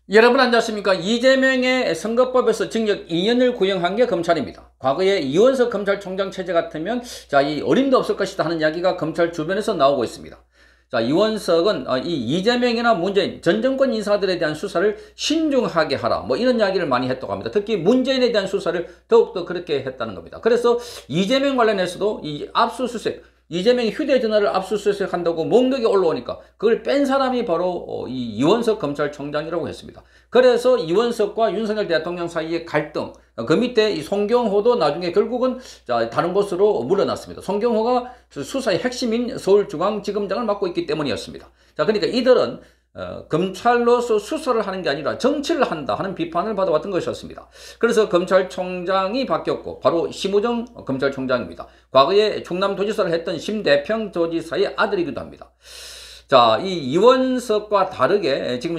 여러분 안녕하십니까? 이재명의 선거법에서 징역 2년을 구형한 게 검찰입니다. 과거에 이원석 검찰총장 체제 같으면 이 어림도 없을 것이다 하는 이야기가 검찰 주변에서 나오고 있습니다. 이원석은 이 이재명이나 문재인 전 정권 인사들에 대한 수사를 신중하게 하라 이런 이야기를 많이 했다고 합니다. 특히 문재인에 대한 수사를 더욱더 그렇게 했다는 겁니다. 그래서 이재명 관련해서도 이 압수수색, 이재명이 휴대전화를 압수수색한다고 목록이 올라오니까 그걸 뺀 사람이 바로 이 이원석 검찰총장이라고 했습니다. 그래서 이원석과 윤석열 대통령 사이의 갈등, 그 밑에 이 송경호도 나중에 결국은 다른 곳으로 물러났습니다. 송경호가 수사의 핵심인 서울중앙지검장을 맡고 있기 때문이었습니다. 그러니까 이들은 검찰로서 수사를 하는 게 아니라 정치를 한다 하는 비판을 받아왔던 것이었습니다. 그래서 검찰총장이 바뀌었고 바로 심우정 검찰총장입니다. 과거에 충남도지사를 했던 심대평 도지사의 아들이기도 합니다. 이 이원석과 다르게 지금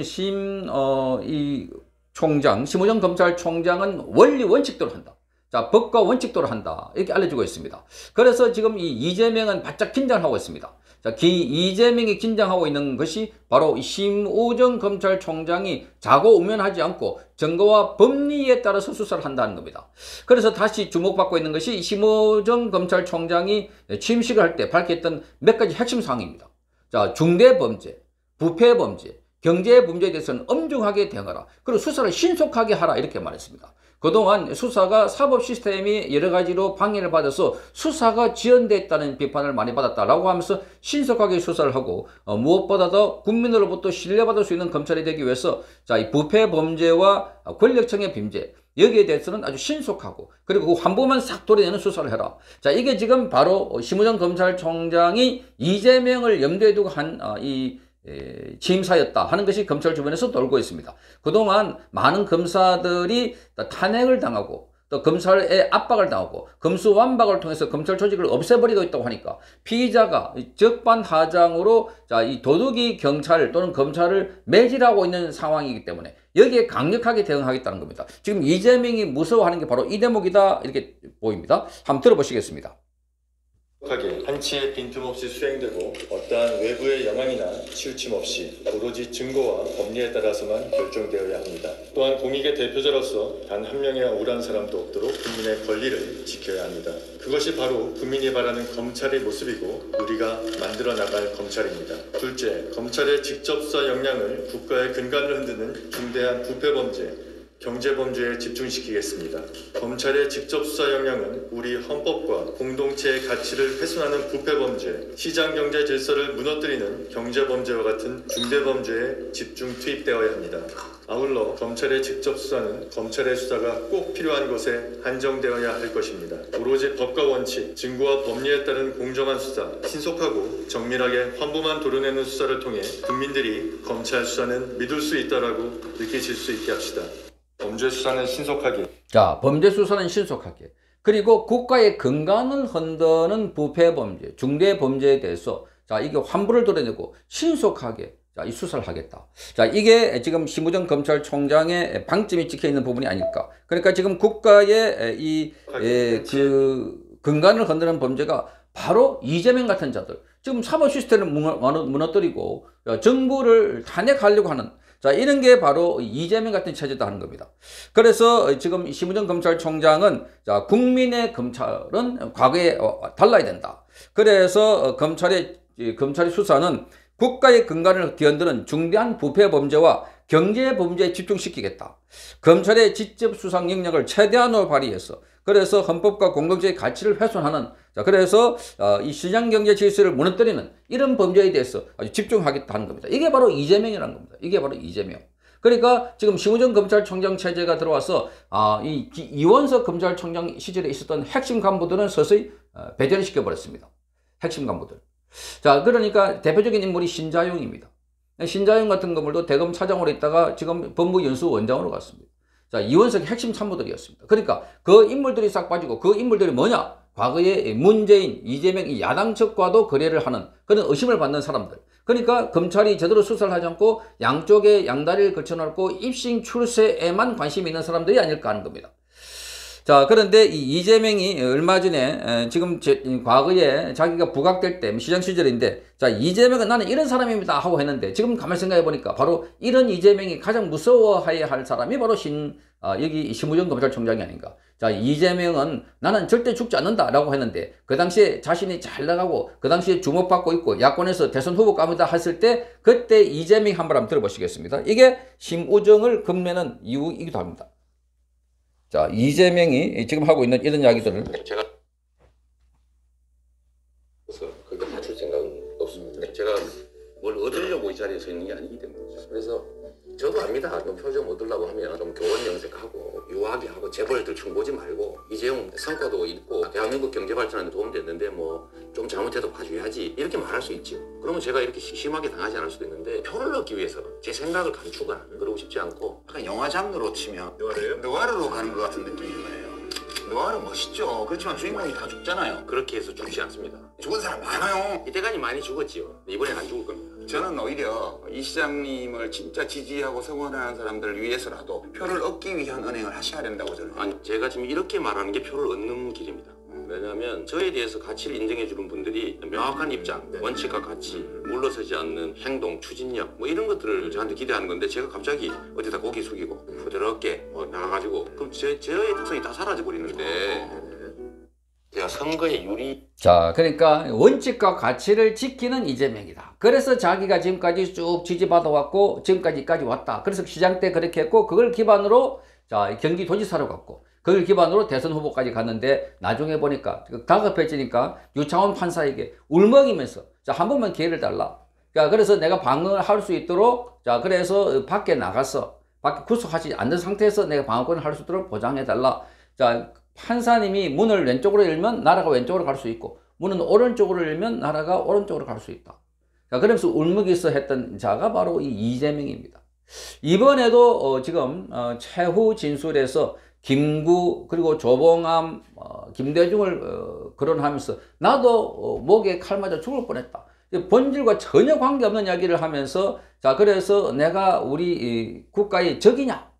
심우정 검찰총장은 원리 원칙대로 한다. 법과 원칙대로 한다. 이렇게 알려주고 있습니다. 그래서 지금 이 이재명은 바짝 긴장하고 있습니다. 이재명이 긴장하고 있는 것이 바로 심우정 검찰총장이 자고우면하지 않고 증거와 법리에 따라서 수사를 한다는 겁니다. 그래서 다시 주목받고 있는 것이 심우정 검찰총장이 취임식을 할 때 밝혔던 몇 가지 핵심 사항입니다. 중대범죄, 부패범죄, 경제범죄에 대해서는 엄중하게 대응하라. 그리고 수사를 신속하게 하라. 이렇게 말했습니다. 그동안 수사가 사법 시스템이 여러 가지로 방해를 받아서 수사가 지연됐다는 비판을 많이 받았다라고 하면서 신속하게 수사를 하고 무엇보다도 국민으로부터 신뢰받을 수 있는 검찰이 되기 위해서 이 부패 범죄와 권력청의 빈재 여기에 대해서는 아주 신속하고 그리고 그 환부만 싹 도려내는 수사를 해라. 이게 지금 바로 심우정 검찰총장이 이재명을 염두에 두고 한 취임사였다 하는 것이 검찰 주변에서 돌고 있습니다. 그동안 많은 검사들이 탄핵을 당하고 또 검찰의 압박을 당하고 검수완박을 통해서 검찰 조직을 없애버리고 있다고 하니까 피의자가 적반하장으로 이 도둑이 경찰 또는 검찰을 매질하고 있는 상황이기 때문에 여기에 강력하게 대응하겠다는 겁니다. 지금 이재명이 무서워하는 게 바로 이 대목이다 이렇게 보입니다. 한번 들어보시겠습니다. 한치의 빈틈없이 수행되고 어떠한 외부의 영향이나 치우침 없이 오로지 증거와 법리에 따라서만 결정되어야 합니다. 또한 공익의 대표자로서 단 한 명의 억울한 사람도 없도록 국민의 권리를 지켜야 합니다. 그것이 바로 국민이 바라는 검찰의 모습이고 우리가 만들어 나갈 검찰입니다. 둘째, 검찰의 직접 수사 역량을 국가의 근간을 흔드는 중대한 부패범죄, 경제범죄에 집중시키겠습니다. 검찰의 직접 수사 역량은 우리 헌법과 공동체의 가치를 훼손하는 부패범죄, 시장경제 질서를 무너뜨리는 경제범죄와 같은 중대범죄에 집중 투입되어야 합니다. 아울러 검찰의 직접 수사는 검찰의 수사가 꼭 필요한 곳에 한정되어야 할 것입니다. 오로지 법과 원칙, 증거와 법리에 따른 공정한 수사, 신속하고 정밀하게 환부만 도려내는 수사를 통해 국민들이 검찰 수사는 믿을 수 있다라고 느끼실 수 있게 합시다. 범죄 수사는 신속하게. 범죄 수사는 신속하게. 그리고 국가의 근간을 흔드는 부패 범죄, 중대 범죄에 대해서 이게 환부를 도려내고 신속하게 이 수사를 하겠다. 이게 지금 심우정 검찰총장의 방점이 찍혀 있는 부분이 아닐까. 그러니까 지금 국가의 그 근간을 흔드는 범죄가 바로 이재명 같은 자들. 지금 사법 시스템을 무너뜨리고 정부를 탄핵하려고 하는 이런 게 바로 이재명 같은 체제다 하는 겁니다. 그래서 지금 심우정 검찰총장은 국민의 검찰은 과거에 달라야 된다. 그래서 검찰의 수사는 국가의 근간을 뒤흔드는 중대한 부패 범죄와 경제 범죄에 집중시키겠다. 검찰의 직접 수사 영역을 최대한으로 발휘해서 그래서 헌법과 공동체의 가치를 훼손하는 그래서 이 시장 경제 질서를 무너뜨리는 이런 범죄에 대해서 아주 집중하겠다 하는 겁니다. 이게 바로 이재명이라는 겁니다. 이게 바로 이재명. 그러니까 지금 심우정 검찰총장 체제가 들어와서 이원석 검찰총장 시절에 있었던 핵심 간부들은 서서히 배제를 시켜버렸습니다. 핵심 간부들. 그러니까 대표적인 인물이 신자용입니다. 신자용 같은 건물도 대검 차장으로 있다가 지금 법무연수원장으로 갔습니다. 이원석의 핵심 참모들이었습니다. 그러니까 그 인물들이 싹 빠지고 그 인물들이 뭐냐? 과거에 문재인, 이재명 이 야당 측과도 거래를 하는 그런 의심을 받는 사람들. 그러니까 검찰이 제대로 수사를 하지 않고 양쪽에 양다리를 걸쳐놓고 입신 출세에만 관심이 있는 사람들이 아닐까 하는 겁니다. 자, 그런데 이 이재명이 얼마 전에 지금 과거에 자기가 부각될 때 시장 시절인데, 자, 이재명은 나는 이런 사람입니다 하고 했는데, 지금 가만히 생각해 보니까 바로 이런 이재명이 가장 무서워해야 할 사람이 바로 여기 심우정 검찰총장이 아닌가. 자, 이재명은 나는 절대 죽지 않는다라고 했는데, 그 당시에 자신이 잘 나가고 그 당시에 주목받고 있고 야권에서 대선 후보 갑니다 했을 때, 그때 이재명이 한 말 한번 들어보시겠습니다. 이게 심우정을 겁내는 이유이기도 합니다. 자, 이재명이 지금 하고 있는 이런 이야기들을 제가 그래서 그게 맞출 생각은 없습니다. 제가 뭘 얻으려고 이 자리에 서 있는 게 아니기 때문이죠. 그래서 저도 압니다. 좀 표 좀 얻으려고 하면 좀 교원 영색하고 유하게 하고 재벌들 총 보지 말고 이재용 성과도 있고 대한민국 경제 발전하는 데 도움됐는데 뭐 좀 잘못해도 봐줘야지 이렇게 말할 수 있죠. 그러면 제가 이렇게 심하게 당하지 않을 수도 있는데 표를 얻기 위해서 제 생각을 감추거나 그러고 싶지 않고 약간 영화 장르로 치면 느와르로 가는 것 같은 느낌인 거예요. 느와르 멋있죠. 그렇지만 주인공이 다 죽잖아요. 그렇게 해서 죽지 않습니다. 죽은 사람 많아요. 이때까지 많이 죽었지요. 이번엔 안 죽을 겁니다. 저는 오히려 이 시장님을 진짜 지지하고 성원하는 사람들을 위해서라도 표를 얻기 위한 은행을 하셔야 된다고 저는. 아니, 제가 지금 이렇게 말하는 게 표를 얻는 길입니다. 왜냐하면 저에 대해서 가치를 인정해 주는 분들이 명확한 입장, 원칙과 가치, 물러서지 않는 행동, 추진력 뭐 이런 것들을 저한테 기대하는 건데 제가 갑자기 어디다 고개 숙이고 부드럽게 나가가지고 그럼 저의 특성이 다 사라져 버리는데 제가 선거에 유리. 자, 그러니까 원칙과 가치를 지키는 이재명이다. 그래서 자기가 지금까지 쭉 지지받아 왔고 지금까지까지 왔다. 그래서 시장 때 그렇게 했고 그걸 기반으로 자, 경기도지사로 갔고 그걸 기반으로 대선 후보까지 갔는데 나중에 보니까 다급해지니까 유창훈 판사에게 울먹이면서 자, 한 번만 기회를 달라. 자, 그래서 내가 방어를 할 수 있도록 자, 그래서 밖에 나가서 밖에 구속하지 않는 상태에서 내가 방어권을 할 수 있도록 보장해 달라. 자, 판사님이 문을 왼쪽으로 열면 나라가 왼쪽으로 갈 수 있고 문은 오른쪽으로 열면 나라가 오른쪽으로 갈 수 있다. 자, 그러면서 울먹이서 했던 자가 바로 이 이재명입니다. 이번에도 지금 최후 진술에서 김구 그리고 조봉암 김대중을 거론하면서 나도 목에 칼 맞아 죽을 뻔했다. 본질과 전혀 관계없는 이야기를 하면서 자, 그래서 내가 우리 국가의 적이냐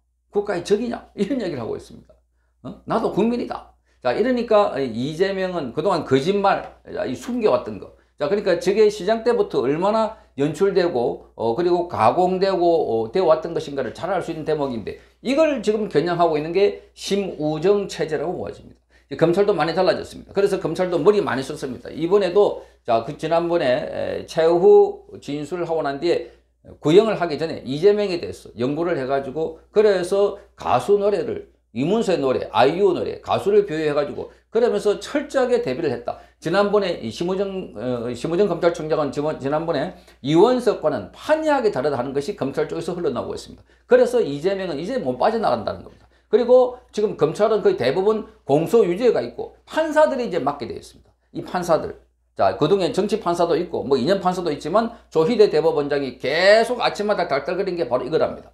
이런 얘기를 하고 있습니다. 나도 국민이다. 자, 이러니까 이재명은 그동안 거짓말 숨겨왔던 거. 자, 그러니까 저게 시장 때부터 얼마나 연출되고 그리고 가공되고 되어 왔던 것인가를 잘 알 수 있는 대목인데 이걸 지금 겨냥하고 있는 게 심우정 체제라고 보아집니다. 검찰도 많이 달라졌습니다. 그래서 검찰도 머리 많이 썼습니다. 이번에도 자, 그 지난번에 최후 진술을 하고 난 뒤에 구형을 하기 전에 이재명에 대해서 연구를 해가지고 그래서 가수 노래를 이문세 노래, 아이유 노래, 가수를 비유해가지고 그러면서 철저하게 대비를 했다. 지난번에 심우정 검찰총장은 지난번에 이원석과는 판이하게 다르다는 것이 검찰 쪽에서 흘러나오고 있습니다. 그래서 이재명은 이제 못 빠져나간다는 겁니다. 그리고 지금 검찰은 거의 대부분 공소유죄가 있고 판사들이 이제 맡게 되어 있습니다. 이 판사들. 자, 그동안 정치 판사도 있고 뭐 2년 판사도 있지만 조희대 대법원장이 계속 아침마다 달달거린 게 바로 이거랍니다.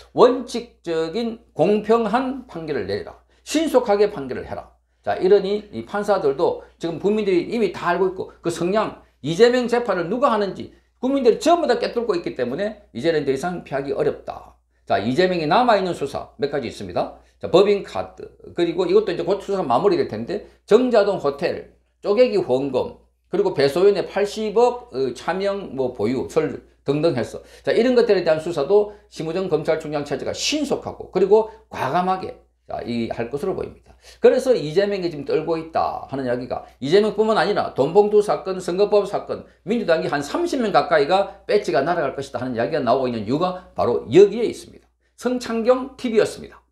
원칙적인 공평한 판결을 내라. 신속하게 판결을 해라. 자, 이러니 이 판사들도 지금 국민들이 이미 다 알고 있고 그 성향, 이재명 재판을 누가 하는지 국민들이 전부 다 꿰뚫고 있기 때문에 이제는 더 이상 피하기 어렵다. 자, 이재명이 남아있는 수사 몇 가지 있습니다. 자, 법인카드, 그리고 이것도 이제 곧 수사가 마무리될 텐데 정자동 호텔, 쪼개기 후원금, 그리고 배소연의 80억 차명 보유, 설 등등 해서 자, 이런 것들에 대한 수사도 심우정 검찰총장 체제가 신속하고 그리고 과감하게 할 것으로 보입니다. 그래서 이재명이 지금 떨고 있다 하는 이야기가 이재명뿐만 아니라 돈봉투 사건, 선거법 사건, 민주당이 한 30명 가까이가 배지가 날아갈 것이다 하는 이야기가 나오고 있는 이유가 바로 여기에 있습니다. 성창경 TV였습니다.